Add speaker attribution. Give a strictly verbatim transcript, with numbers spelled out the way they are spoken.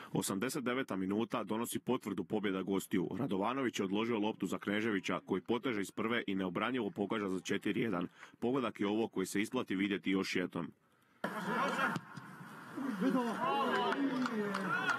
Speaker 1: osamdeset deveta minuta donosi potvrdu pobjeda gostiju. Radovanović je odložio loptu za Kneževića koji poteže iz prve i neobranjivo pogađa za četiri jedan. Pogodak je ovo koji se isplati vidjeti još jednom.